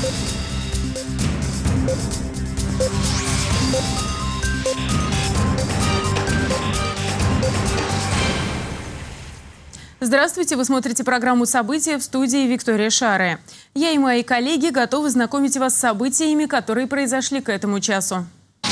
Здравствуйте! Вы смотрите программу «События», в студии Виктория Шаре. Я и мои коллеги готовы знакомить вас с событиями, которые произошли к этому часу.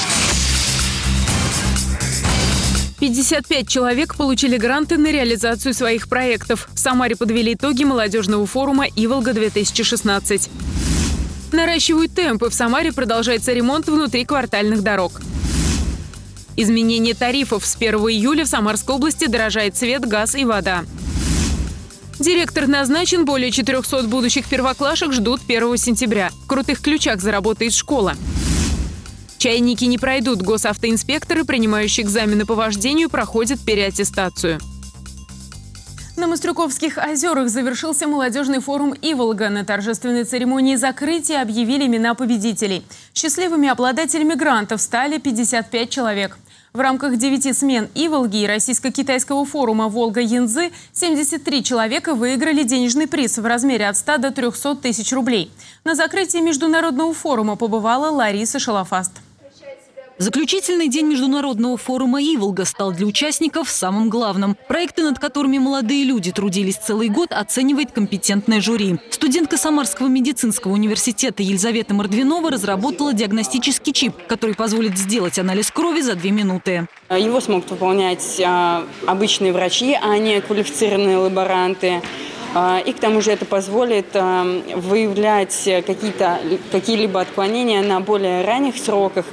55 человек получили гранты на реализацию своих проектов. В Самаре подвели итоги молодежного форума «Иволга-2016». Наращивают темпы. В Самаре продолжается ремонт внутриквартальных дорог. Изменение тарифов. С 1 июля в Самарской области дорожает свет, газ и вода. Директор назначен, более 400 будущих первоклашек ждут 1 сентября. В Крутых Ключах заработает школа. Чайники не пройдут. Госавтоинспекторы, принимающие экзамены по вождению, проходят переаттестацию. На Мастрюковских озерах завершился молодежный форум «Иволга». На торжественной церемонии закрытия объявили имена победителей. Счастливыми обладателями грантов стали 55 человек. В рамках 9 смен «Иволги» и российско-китайского форума «Волга-Янцзы» 73 человека выиграли денежный приз в размере от 100 до 300 тысяч рублей. На закрытии международного форума побывала Лариса Шалафаст. Заключительный день международного форума «Иволга» стал для участников самым главным. Проекты, над которыми молодые люди трудились целый год, оценивает компетентное жюри. Студентка Самарского медицинского университета Елизавета Мордвинова разработала диагностический чип, который позволит сделать анализ крови за 2 минуты. Его смогут выполнять обычные врачи, а не квалифицированные лаборанты. И к тому же это позволит выявлять какие-либо отклонения на более ранних сроках,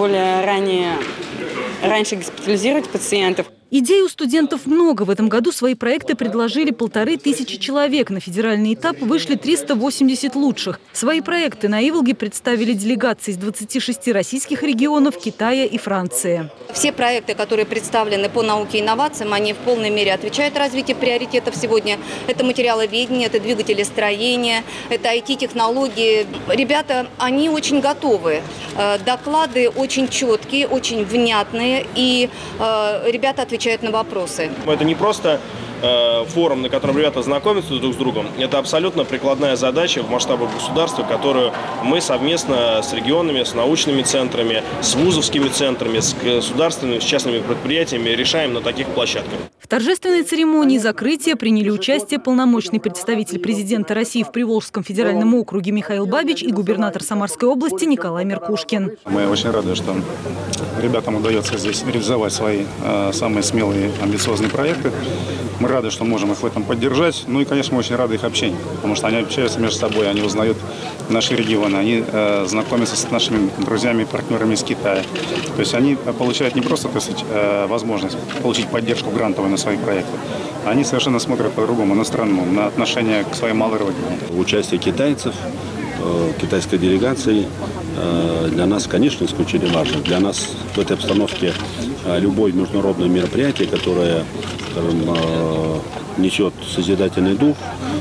раньше госпитализировать пациентов. Идей у студентов много. В этом году свои проекты предложили 1500 человек. На федеральный этап вышли 380 лучших. Свои проекты на Иволге представили делегации из 26 российских регионов, Китая и Франции. Все проекты, которые представлены по науке и инновациям, они в полной мере отвечают развитию приоритетов сегодня. Это материаловедение, это двигателестроение, это IT-технологии. Ребята, они очень готовы. Доклады очень четкие, очень внятные. И ребята отвечают на вопросы. Это не просто форум, на котором ребята знакомятся друг с другом. Это абсолютно прикладная задача в масштабах государства, которую мы совместно с регионами, с научными центрами, с вузовскими центрами, с государственными, с частными предприятиями решаем на таких площадках. В торжественной церемонии закрытия приняли участие полномочный представитель президента России в Приволжском федеральном округе Михаил Бабич и губернатор Самарской области Николай Меркушкин. Мы очень рады, что ребятам удается здесь реализовать свои самые смелые, амбициозные проекты. Мы рады, что можем их в этом поддержать. Ну и, конечно, мы очень рады их общению, потому что они общаются между собой, они узнают наши регионы, они знакомятся с нашими друзьями и партнерами из Китая. То есть они получают не просто, так сказать, возможность получить поддержку грантовую на свои проекты, они совершенно смотрят по-другому на страну, на отношение к своей малой родине. Участие китайцев, китайской делегации для нас, конечно, исключительно важно. Для нас в этой обстановке любое международное мероприятие, которое, скажем, несет созидательный дух,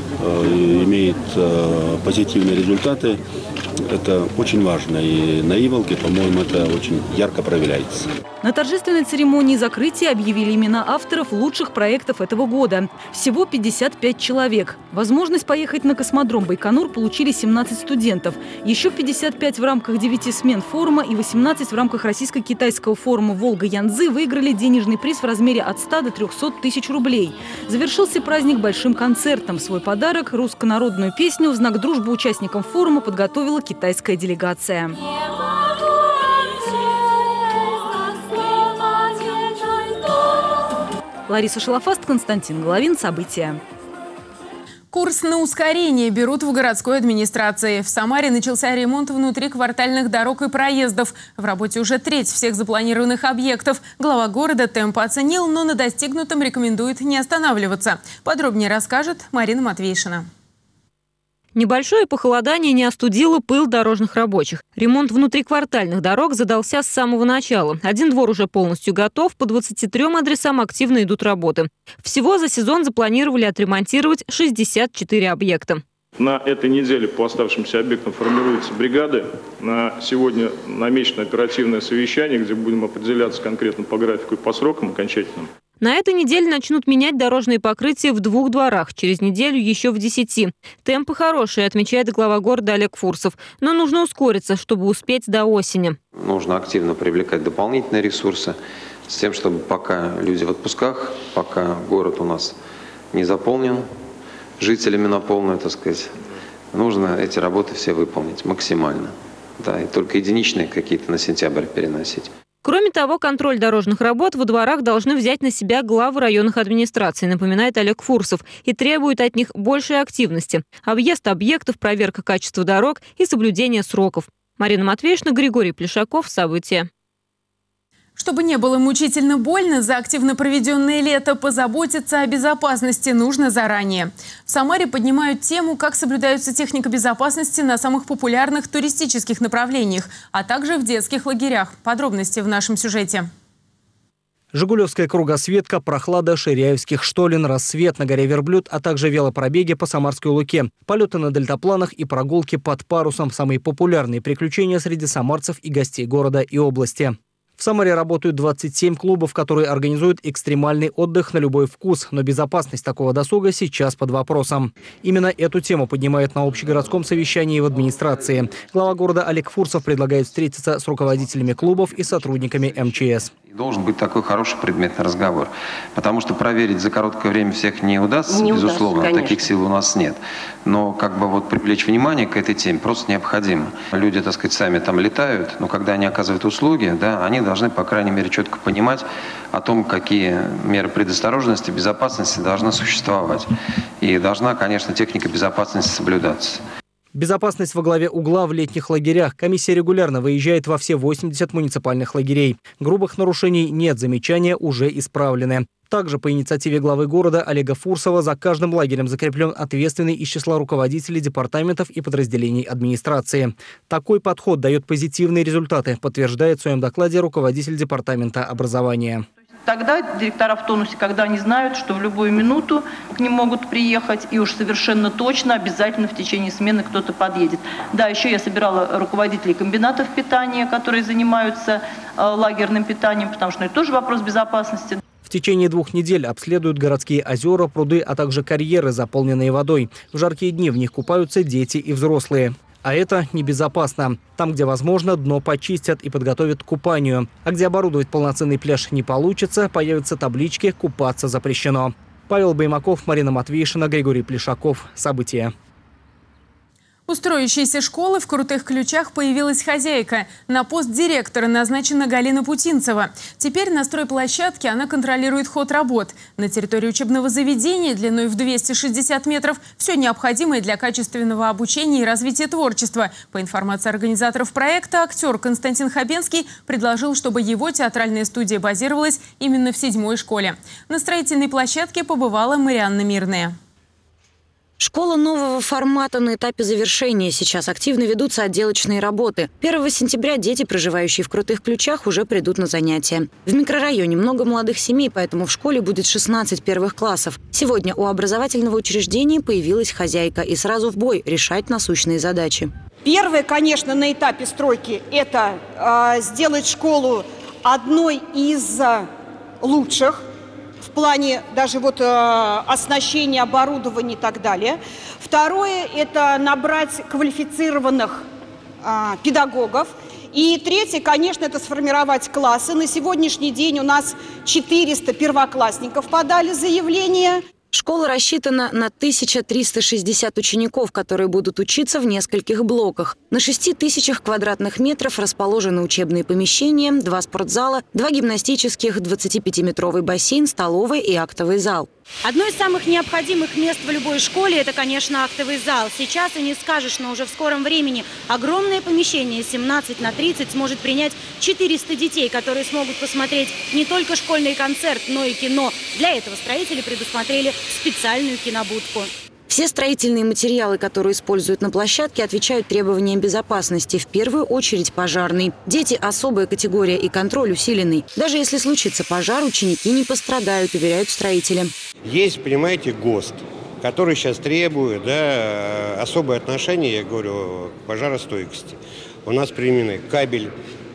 имеет позитивные результаты, это очень важно. И на Иволге, по-моему, это очень ярко проявляется. На торжественной церемонии закрытия объявили имена авторов лучших проектов этого года. Всего 55 человек. Возможность поехать на космодром Байконур получили 17 студентов. Еще 55 в рамках 9 смен форума и 18 в рамках российско-китайского форума «Волга-Янцзы» выиграли денежный приз в размере от 100 до 300 тысяч рублей. Завершился праздник большим концертом. Свой подарок – русско-народную песню в знак дружбы участникам форума подготовила китайская делегация. Лариса Шалафаст, Константин Головин. События. Курс на ускорение берут в городской администрации. В Самаре начался ремонт внутриквартальных дорог и проездов. В работе уже треть всех запланированных объектов. Глава города темпы оценил, но на достигнутом рекомендует не останавливаться. Подробнее расскажет Марина Матвейшина. Небольшое похолодание не остудило пыл дорожных рабочих. Ремонт внутриквартальных дорог задался с самого начала. Один двор уже полностью готов, по 23 адресам активно идут работы. Всего за сезон запланировали отремонтировать 64 объекта. На этой неделе по оставшимся объектам формируются бригады. На сегодня намечено оперативное совещание, где будем определяться конкретно по графику и по срокам окончательным. На этой неделе начнут менять дорожные покрытия в 2 дворах, через неделю еще в 10. Темпы хорошие, отмечает глава города Олег Фурсов. Но нужно ускориться, чтобы успеть до осени. Нужно активно привлекать дополнительные ресурсы с тем, чтобы пока люди в отпусках, пока город у нас не заполнен жителями на полную, так сказать, нужно эти работы все выполнить максимально. Да, и только единичные какие-то на сентябрь переносить. Кроме того, контроль дорожных работ во дворах должны взять на себя главы районных администраций, напоминает Олег Фурсов, и требует от них большей активности. Объезд объектов, проверка качества дорог и соблюдение сроков. Марина Матвеевна, Григорий Плешаков. События. Чтобы не было мучительно больно, за активно проведенное лето позаботиться о безопасности нужно заранее. В Самаре поднимают тему, как соблюдается техника безопасности на самых популярных туристических направлениях, а также в детских лагерях. Подробности в нашем сюжете. Жигулевская кругосветка, прохлада Ширяевских штолен, рассвет на горе Верблюд, а также велопробеги по Самарской Луке. Полеты на дельтапланах и прогулки под парусом – самые популярные приключения среди самарцев и гостей города и области. В Самаре работают 27 клубов, которые организуют экстремальный отдых на любой вкус, но безопасность такого досуга сейчас под вопросом. Именно эту тему поднимают на общегородском совещании в администрации. Глава города Олег Фурсов предлагает встретиться с руководителями клубов и сотрудниками МЧС. Должен быть такой хороший предметный разговор, потому что проверить за короткое время всех не удастся, безусловно, таких сил у нас нет. Но как бы вот привлечь внимание к этой теме просто необходимо. Люди, так сказать, сами там летают, но когда они оказывают услуги, да, они должны, по крайней мере, четко понимать о том, какие меры предосторожности, безопасности должны существовать. И должна, конечно, техника безопасности соблюдаться. Безопасность во главе угла в летних лагерях. Комиссия регулярно выезжает во все 80 муниципальных лагерей. Грубых нарушений нет, замечания уже исправлены. Также по инициативе главы города Олега Фурсова за каждым лагерем закреплен ответственный из числа руководителей департаментов и подразделений администрации. Такой подход дает позитивные результаты, подтверждает в своем докладе руководитель департамента образования. Тогда директора в тонусе, когда они знают, что в любую минуту к ним могут приехать, и уж совершенно точно, обязательно в течение смены кто-то подъедет. Да, еще я собирала руководителей комбинатов питания, которые занимаются лагерным питанием, потому что это тоже вопрос безопасности. В течение 2 недель обследуют городские озера, пруды, а также карьеры, заполненные водой. В жаркие дни в них купаются дети и взрослые. А это небезопасно. Там, где возможно, дно почистят и подготовят к купанию. А где оборудовать полноценный пляж не получится, появятся таблички «Купаться запрещено». Павел Баймаков, Марина Матвеевна, Григорий Плешаков. События. У строящейся школы в Крутых Ключах появилась хозяйка. На пост директора назначена Галина Путинцева. Теперь на стройплощадке она контролирует ход работ. На территории учебного заведения длиной в 260 метров все необходимое для качественного обучения и развития творчества. По информации организаторов проекта, актер Константин Хабенский предложил, чтобы его театральная студия базировалась именно в 7-й школе. На строительной площадке побывала Марианна Мирная. Школа нового формата на этапе завершения. Сейчас активно ведутся отделочные работы. 1 сентября дети, проживающие в Крутых Ключах, уже придут на занятия. В микрорайоне много молодых семей, поэтому в школе будет 16 первых классов. Сегодня у образовательного учреждения появилась хозяйка и сразу в бой решать насущные задачи. Первое, конечно, на этапе стройки – это сделать школу одной из лучших. В плане даже вот оснащения, оборудования и так далее. Второе – это набрать квалифицированных педагогов. И третье, конечно, это сформировать классы. На сегодняшний день у нас 400 первоклассников подали заявление. Школа рассчитана на 1360 учеников, которые будут учиться в нескольких блоках. На 6000 квадратных метров расположены учебные помещения, 2 спортзала, 2 гимнастических, 25-метровый бассейн, столовая и актовый зал. Одно из самых необходимых мест в любой школе – это, конечно, актовый зал. Сейчас и не скажешь, но уже в скором времени огромное помещение 17 на 30 сможет принять 400 детей, которые смогут посмотреть не только школьный концерт, но и кино. Для этого строители предусмотрели специальную кинобудку. Все строительные материалы, которые используют на площадке, отвечают требованиям безопасности. В первую очередь пожарный. Дети – особая категория и контроль усиленный. Даже если случится пожар, ученики не пострадают, уверяют строители. Есть, понимаете, ГОСТ, который сейчас требует особое отношение, я говорю, к пожаростойкости. У нас применены кабель,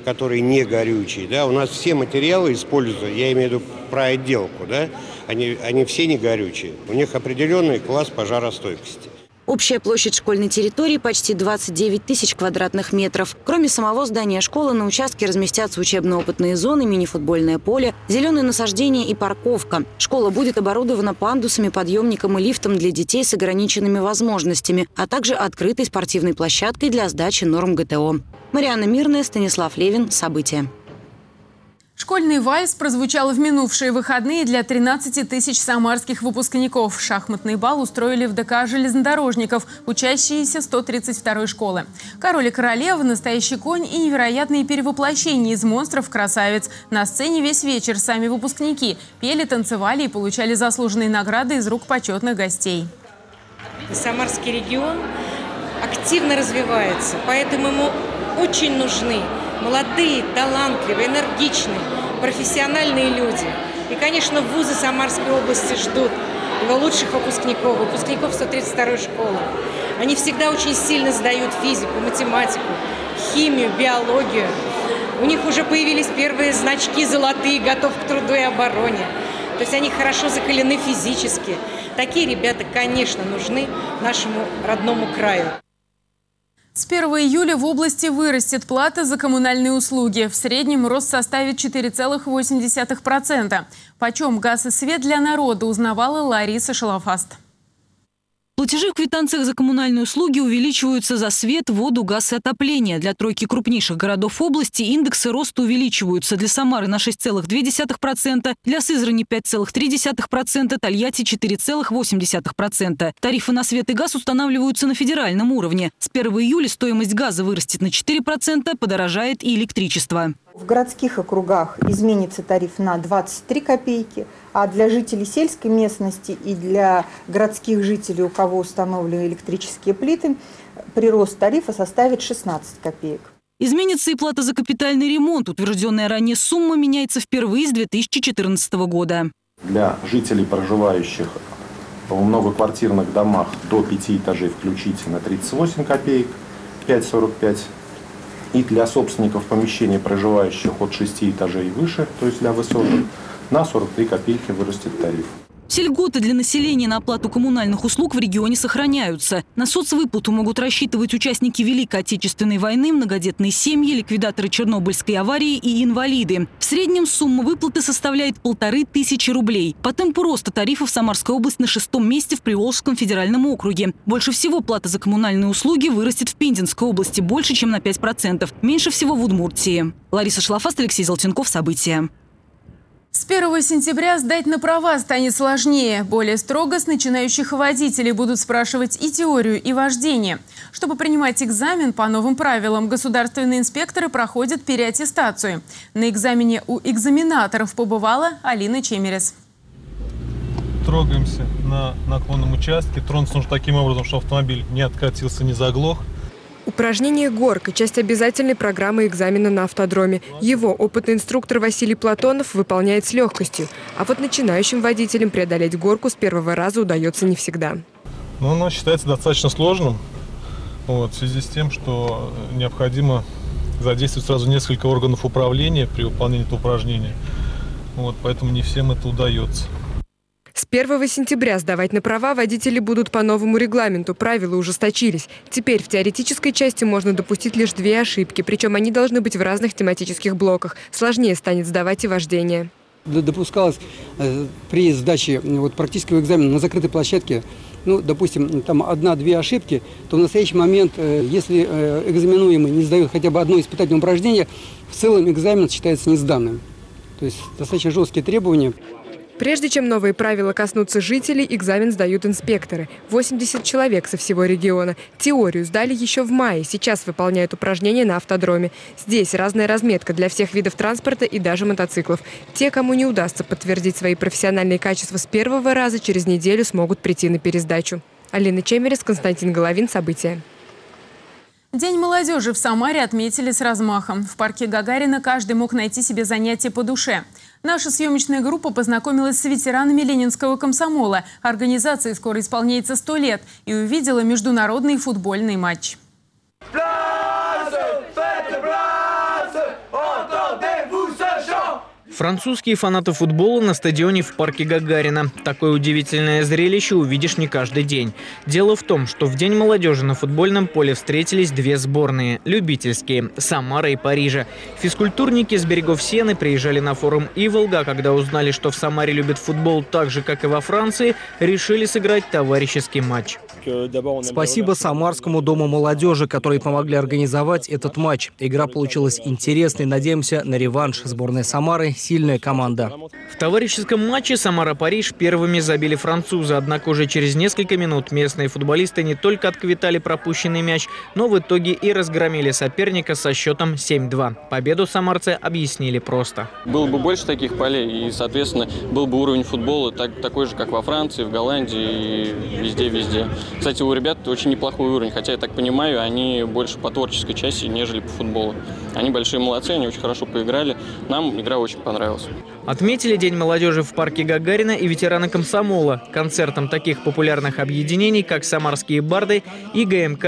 которые не горючие, да, у нас все материалы используются, я имею в виду про отделку, да, они все не горючие. У них определенный класс пожаростойкости. Общая площадь школьной территории почти 29 тысяч квадратных метров. Кроме самого здания школы, на участке разместятся учебно-опытные зоны, мини-футбольное поле, зеленые насаждения и парковка. Школа будет оборудована пандусами, подъемником и лифтом для детей с ограниченными возможностями, а также открытой спортивной площадкой для сдачи норм ГТО. Марианна Мирная, Станислав Левин. События. Школьный вальс прозвучал в минувшие выходные для 13 тысяч самарских выпускников. Шахматный бал устроили в ДК железнодорожников, учащиеся 132-й школы. Король и королева, настоящий конь и невероятные перевоплощения из монстров в красавиц. На сцене весь вечер сами выпускники пели, танцевали и получали заслуженные награды из рук почетных гостей. Самарский регион активно развивается, поэтому ему очень нужны молодые, талантливые, энергичные, профессиональные люди. И, конечно, вузы Самарской области ждут его лучших выпускников 132-й школы. Они всегда очень сильно сдают физику, математику, химию, биологию. У них уже появились первые значки золотые, готов к труду и обороне. То есть они хорошо закалены физически. Такие ребята, конечно, нужны нашему родному краю. С 1 июля в области вырастет плата за коммунальные услуги. В среднем рост составит 4,8%. Почем газ и свет для народа, узнавала Лариса Шалафаст. Платежи в квитанциях за коммунальные услуги увеличиваются за свет, воду, газ и отопление. Для тройки крупнейших городов области индексы роста увеличиваются. Для Самары на 6,2%, для Сызрани 5,3%, Тольятти 4,8%. Тарифы на свет и газ устанавливаются на федеральном уровне. С 1 июля стоимость газа вырастет на 4%, подорожает и электричество. В городских округах изменится тариф на 23 копейки, а для жителей сельской местности и для городских жителей, у кого установлены электрические плиты, прирост тарифа составит 16 копеек. Изменится и плата за капитальный ремонт. Утвержденная ранее сумма меняется впервые с 2014 года. Для жителей, проживающих в многоквартирных домах до 5 этажей включительно 38 копеек, 5,45. И для собственников помещений, проживающих от 6 этажей и выше, то есть для высотных, на 43 копейки вырастет тариф. Все льготы для населения на оплату коммунальных услуг в регионе сохраняются. На соцвыплату могут рассчитывать участники Великой Отечественной войны, многодетные семьи, ликвидаторы Чернобыльской аварии и инвалиды. В среднем сумма выплаты составляет 1500 рублей. По темпу роста тарифов Самарская область на 6-м месте в Приволжском федеральном округе. Больше всего плата за коммунальные услуги вырастет в Пензенской области, больше, чем на 5%. Меньше всего в Удмуртии. Лариса Шлафаст, Алексей Золотенков. События. С 1 сентября сдать на права станет сложнее. Более строго с начинающих водителей будут спрашивать и теорию, и вождение. Чтобы принимать экзамен по новым правилам, государственные инспекторы проходят переаттестацию. На экзамене у экзаменаторов побывала Алина Чемерес. Трогаемся на наклонном участке. Тронуться нужно таким образом, чтобы автомобиль не откатился, не заглох. Упражнение «Горка» – часть обязательной программы экзамена на автодроме. Его опытный инструктор Василий Платонов выполняет с легкостью. А вот начинающим водителям преодолеть горку с первого раза удается не всегда. Но оно считается достаточно сложным, в связи с тем, что необходимо задействовать сразу несколько органов управления при выполнении этого упражнения. Поэтому не всем это удается. С 1 сентября сдавать на права водители будут по новому регламенту. Правила ужесточились. Теперь в теоретической части можно допустить лишь 2 ошибки. Причем они должны быть в разных тематических блоках. Сложнее станет сдавать и вождение. Допускалось при сдаче практического экзамена на закрытой площадке, допустим, там 1-2 ошибки, то в настоящий момент, если экзаменуемый не сдает хотя бы одно испытательное упражнение, в целом экзамен считается несданным. То есть достаточно жесткие требования. Прежде чем новые правила коснутся жителей, экзамен сдают инспекторы. 80 человек со всего региона. Теорию сдали еще в мае. Сейчас выполняют упражнения на автодроме. Здесь разная разметка для всех видов транспорта и даже мотоциклов. Те, кому не удастся подтвердить свои профессиональные качества с первого раза, через неделю смогут прийти на пересдачу. Алина Чемерес, Константин Головин. События. День молодежи в Самаре отметили с размахом. В парке Гагарина каждый мог найти себе занятие по душе. Наша съемочная группа познакомилась с ветеранами Ленинского комсомола. Организации скоро исполняется 100 лет и увидела международный футбольный матч. Братцы, это братцы! Французские фанаты футбола на стадионе в парке Гагарина. Такое удивительное зрелище увидишь не каждый день. Дело в том, что в День молодежи на футбольном поле встретились две сборные – любительские – Самара и Парижа. Физкультурники с берегов Сены приезжали на форум «Иволга», когда узнали, что в Самаре любят футбол так же, как и во Франции, решили сыграть товарищеский матч. Спасибо Самарскому дому молодежи, которые помогли организовать этот матч. Игра получилась интересной. Надеемся на реванш. Сборная Самары – сильная команда. В товарищеском матче Самара-Париж первыми забили французы. Однако уже через несколько минут местные футболисты не только отквитали пропущенный мяч, но в итоге и разгромили соперника со счетом 7-2. Победу самарцы объяснили просто. Было бы больше таких полей, и, соответственно, был бы уровень футбола такой же, как во Франции, в Голландии и везде-везде. Кстати, у ребят очень неплохой уровень, хотя, я так понимаю, они больше по творческой части, нежели по футболу. Они большие молодцы, они очень хорошо поиграли. Нам игра очень понравилась. Отметили День молодежи в парке Гагарина и ветераны комсомола концертом таких популярных объединений, как «Самарские барды» и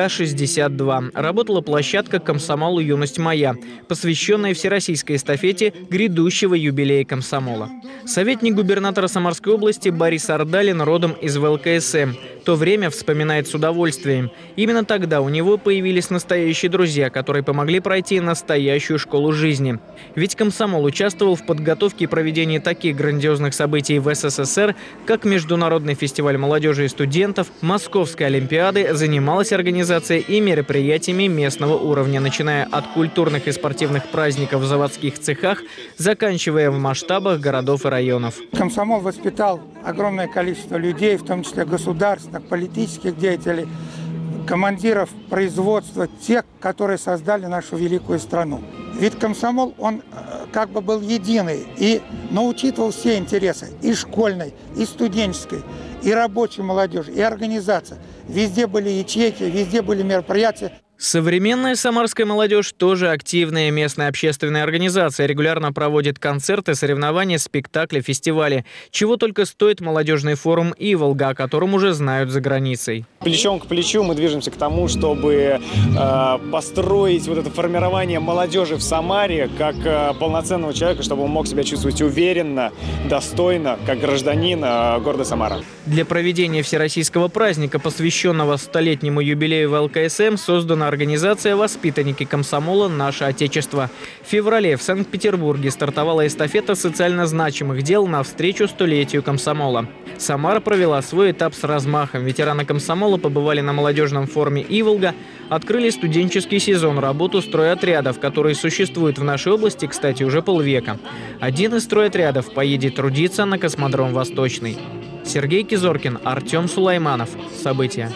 ГМК-62. Работала площадка «Комсомолу. Юность моя», посвященная всероссийской эстафете грядущего юбилея комсомола. Советник губернатора Самарской области Борис Ардалин родом из ВЛКСМ. То время вспоминает с удовольствием. Именно тогда у него появились настоящие друзья, которые помогли пройти настоящую школу жизни. Ведь комсомол участвовал в подготовке и проведении таких грандиозных событий в СССР, как Международный фестиваль молодежи и студентов, Московской олимпиады, занималась организацией и мероприятиями местного уровня, начиная от культурных и спортивных праздников в заводских цехах, заканчивая в масштабах городов и районов. Комсомол воспитал огромное количество людей, в том числе государственных, политических деятелей, командиров производства, тех, которые создали нашу великую страну. Ведь комсомол, он как бы был единый, но учитывал все интересы и школьной, и студенческой, и рабочей молодежи, и организации. Везде были ячейки, везде были мероприятия. Современная самарская молодежь тоже активная местная общественная организация. Регулярно проводит концерты, соревнования, спектакли, фестивали. Чего только стоит молодежный форум «Иволга», о котором уже знают за границей. Плечом к плечу мы движемся к тому, чтобы построить вот это формирование молодежи в Самаре как полноценного человека, чтобы он мог себя чувствовать уверенно, достойно, как гражданин города Самара. Для проведения всероссийского праздника, посвященного столетнему юбилею ВЛКСМ, создана организация «Воспитанники комсомола. Наше Отечество». В феврале в Санкт-Петербурге стартовала эстафета социально значимых дел навстречу столетию комсомола. Самара провела свой этап с размахом. Ветераны комсомола побывали на молодежном форуме «Иволга», открыли студенческий сезон, работу стройотрядов, которые существуют в нашей области, кстати, уже полвека. Один из стройотрядов поедет трудиться на космодром «Восточный». Сергей Кизоркин, Артем Сулайманов. События.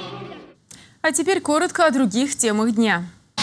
А теперь коротко о других темах дня.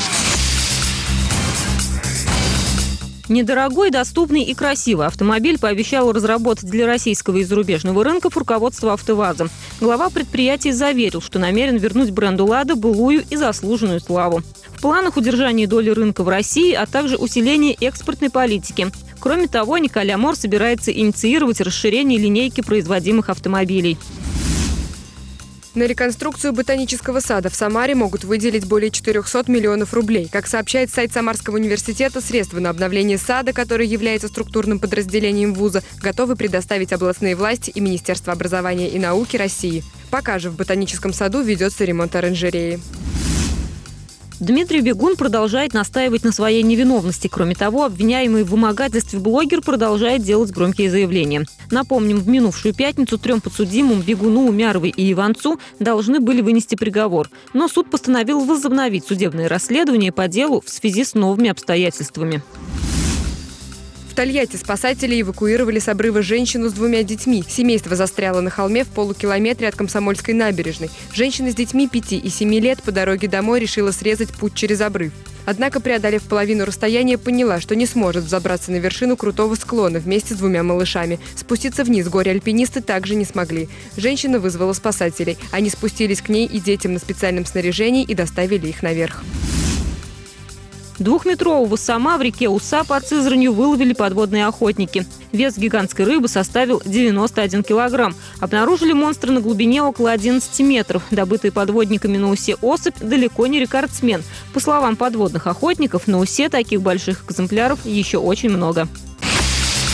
Недорогой, доступный и красивый автомобиль пообещал разработать для российского и зарубежного рынков руководство «АвтоВАЗа». Глава предприятия заверил, что намерен вернуть бренду «Лада» былую и заслуженную славу. В планах удержания доли рынка в России, а также усиление экспортной политики. Кроме того, Николя Мор собирается инициировать расширение линейки производимых автомобилей. На реконструкцию ботанического сада в Самаре могут выделить более 400 миллионов рублей. Как сообщает сайт Самарского университета, средства на обновление сада, который является структурным подразделением вуза, готовы предоставить областные власти и Министерство образования и науки России. Пока же в ботаническом саду ведется ремонт оранжереи. Дмитрий Бегун продолжает настаивать на своей невиновности. Кроме того, обвиняемый в вымогательстве блогер продолжает делать громкие заявления. Напомним, в минувшую пятницу 3 подсудимым Бегуну, Умяровой и Иванцу должны были вынести приговор. Но суд постановил возобновить судебное расследование по делу в связи с новыми обстоятельствами. В Тольятти спасатели эвакуировали с обрыва женщину с 2 детьми. Семейство застряло на холме в полукилометре от Комсомольской набережной. Женщина с детьми 5 и 7 лет по дороге домой решила срезать путь через обрыв. Однако, преодолев половину расстояния, поняла, что не сможет взобраться на вершину крутого склона вместе с 2 малышами. Спуститься вниз горе-альпинисты также не смогли. Женщина вызвала спасателей. Они спустились к ней и детям на специальном снаряжении и доставили их наверх. 2-метрового сома в реке Уса под Сызранью выловили подводные охотники. Вес гигантской рыбы составил 91 килограмм. Обнаружили монстра на глубине около 11 метров. Добытый подводниками на Усе особь далеко не рекордсмен. По словам подводных охотников, на Усе таких больших экземпляров еще очень много.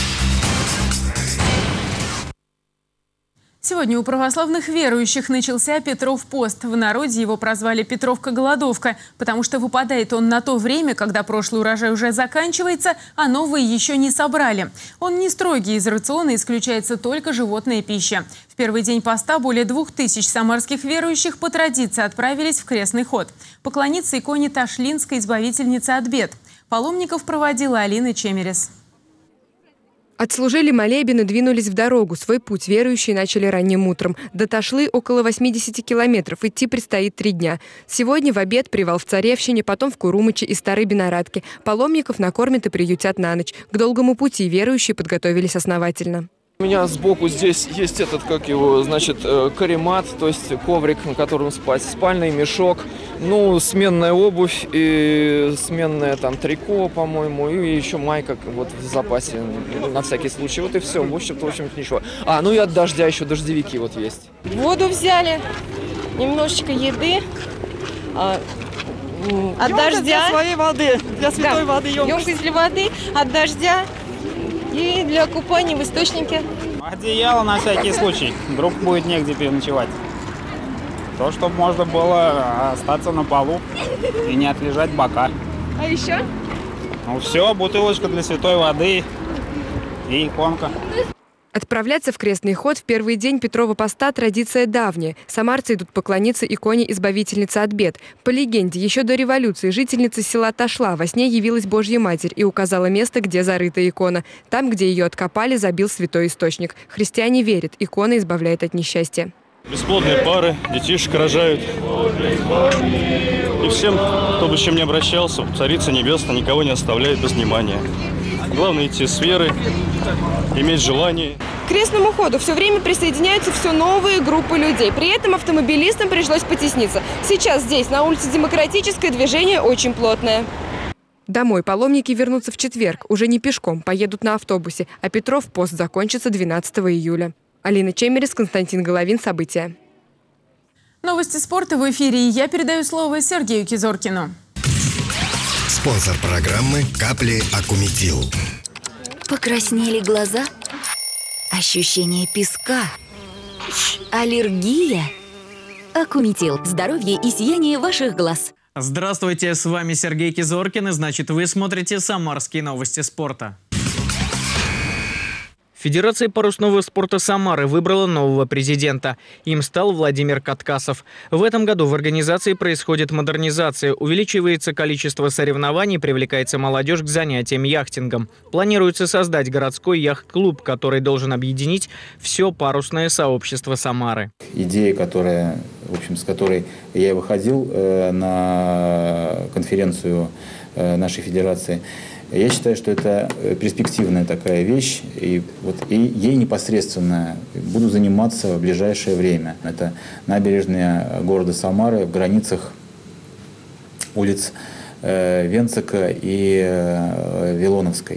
Сегодня у православных верующих начался Петров пост. В народе его прозвали Петровка-голодовка, потому что выпадает он на то время, когда прошлый урожай уже заканчивается, а новые еще не собрали. Он не строгий, из рациона исключается только животная пища. В первый день поста более 2000 самарских верующих по традиции отправились в крестный ход. Поклониться иконе Ташлинской избавительницы от бед. Паломников проводила Алина Чемерес. Отслужили молебен и двинулись в дорогу. Свой путь верующие начали ранним утром. До Ташлы около 80 километров. Идти предстоит 3 дня. Сегодня в обед привал в Царевщине, потом в Курумыче и Старой Бенарадке. Паломников накормят и приютят на ночь. К долгому пути верующие подготовились основательно. У меня сбоку здесь есть каремат, то есть коврик, на котором спать, спальный мешок, сменная обувь и сменное трико, по-моему, и еще майка в запасе на всякий случай. И все, в общем-то ничего. И от дождя еще дождевики есть. Воду взяли, немножечко еды. От дождя. Для своей воды, для святой воды. Емкость для воды, от дождя. И для купания в источнике. Одеяло на всякий случай. Вдруг будет негде переночевать. То, чтобы можно было остаться на полу и не отлежать бока. А еще? Все, бутылочка для святой воды и иконка. Отправляться в крестный ход в первый день Петрова поста – традиция давняя. Самарцы идут поклониться иконе избавительницы от бед. По легенде, еще до революции жительница села Ташла во сне явилась Божья Матерь и указала место, где зарыта икона. Там, где ее откопали, забил святой источник. Христиане верят, икона избавляет от несчастья. Бесплодные пары, детишек рожают. И всем, кто бы с чем ни обращался, Царица Небесная никого не оставляет без внимания. Главное идти с верой, иметь желание. К крестному ходу все время присоединяются все новые группы людей. При этом автомобилистам пришлось потесниться. Сейчас здесь, на улице Демократической, движение очень плотное. Домой паломники вернутся в четверг. Уже не пешком, поедут на автобусе. А Петров пост закончится 12 июля. Алина Чемерес, Константин Головин. События. Новости спорта в эфире. Я передаю слово Сергею Кизоркину. Спонсор программы «Капли Акуметил». Покраснели глаза? Ощущение песка? Аллергия? Акуметил. Здоровье и сияние ваших глаз. Здравствуйте, с вами Сергей Кизоркин, и значит, вы смотрите «Самарские новости спорта». Федерация парусного спорта Самары выбрала нового президента. Им стал Владимир Каткасов. В этом году в организации происходит модернизация. Увеличивается количество соревнований, привлекается молодежь к занятиям яхтингом. Планируется создать городской яхт-клуб, который должен объединить все парусное сообщество Самары. Идея, с которой я и выходил на конференцию нашей федерации, я считаю, что это перспективная такая вещь, и ей непосредственно буду заниматься в ближайшее время. Это набережная города Самары в границах улиц Венцика и Вилоновской.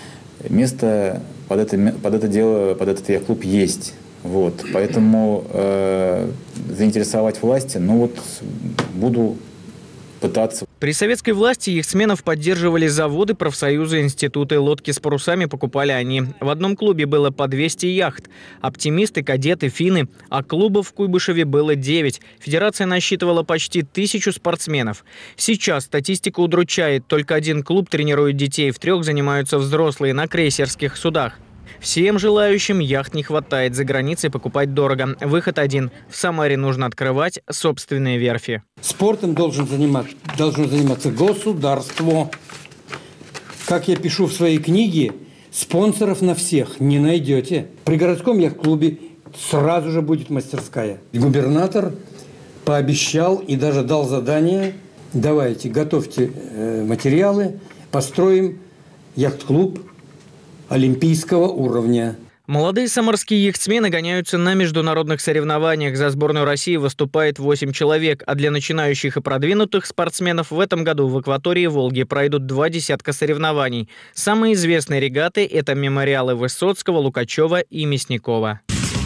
Место под это дело, под этот яхт-клуб есть. Поэтому заинтересовать власти, буду пытаться. При советской власти яхтсменов поддерживали заводы, профсоюзы, институты. Лодки с парусами покупали они. В одном клубе было по 200 яхт. Оптимисты, кадеты, финны. А клубов в Куйбышеве было 9. Федерация насчитывала почти 1000 спортсменов. Сейчас статистика удручает. Только один клуб тренирует детей, в 3 занимаются взрослые на крейсерских судах. Всем желающим яхт не хватает. За границей покупать дорого. Выход один. В Самаре нужно открывать собственные верфи. Спортом должно заниматься государство. Как я пишу в своей книге, спонсоров на всех не найдете. При городском яхт-клубе сразу же будет мастерская. Губернатор пообещал и даже дал задание: давайте, готовьте материалы, построим яхт-клуб олимпийского уровня. Молодые самарские яхтсмены гоняются на международных соревнованиях. За сборную России выступает 8 человек, а для начинающих и продвинутых спортсменов в этом году в акватории Волги пройдут 20 соревнований. Самые известные регаты – это мемориалы Высоцкого, Лукачева и Мясникова.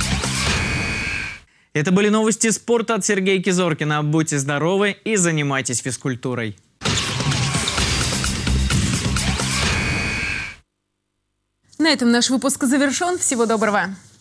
Это были новости спорта от Сергея Кизоркина. Будьте здоровы и занимайтесь физкультурой. На этом наш выпуск завершен. Всего доброго.